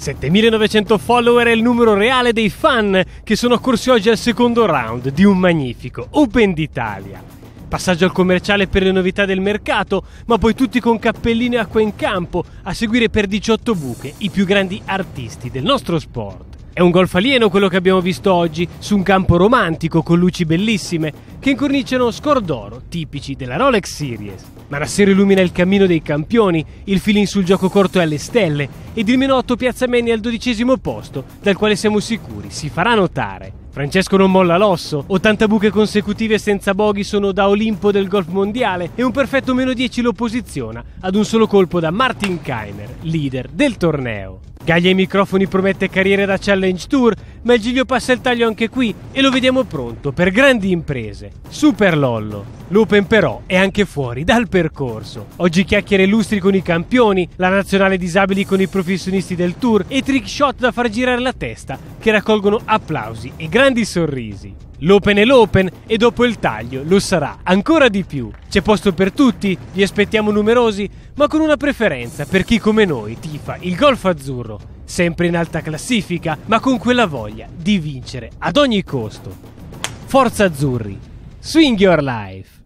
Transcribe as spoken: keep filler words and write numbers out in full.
settemilanovecento follower è il numero reale dei fan che sono accorsi oggi al secondo round di un magnifico Open d'Italia. Passaggio al commerciale per le novità del mercato, ma poi tutti con cappellino e acqua in campo a seguire per diciotto buche i più grandi artisti del nostro sport. È un golf alieno quello che abbiamo visto oggi, su un campo romantico con luci bellissime che incorniciano score d'oro tipici della Rolex Series. Manassero illumina il cammino dei campioni, il feeling sul gioco corto è alle stelle ed il Menotto piazza Manny al dodicesimo posto, dal quale siamo sicuri si farà notare. Francesco non molla l'osso, ottanta buche consecutive senza bogey sono da Olimpo del golf mondiale e un perfetto meno dieci lo posiziona ad un solo colpo da Martin Kaymer, leader del torneo. Gaglia ai microfoni promette carriere da Challenge Tour, ma il Giglio passa il taglio anche qui e lo vediamo pronto per grandi imprese. Super Lollo. L'Open però è anche fuori dal percorso. Oggi chiacchiere illustri con i campioni, la nazionale disabili con i professionisti del Tour e trick shot da far girare la testa che raccolgono applausi e grandi sorrisi. L'Open è l'Open e dopo il taglio lo sarà ancora di più. C'è posto per tutti, vi aspettiamo numerosi, ma con una preferenza per chi come noi tifa il golf azzurro, sempre in alta classifica, ma con quella voglia di vincere ad ogni costo. Forza Azzurri, swing your life!